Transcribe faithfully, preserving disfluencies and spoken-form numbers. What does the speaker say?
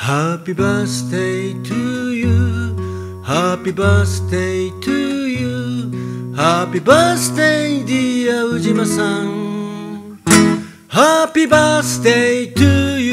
Happy birthday to you. Happy birthday to you. Happy birthday dear 宇島さん。Happy birthday to you.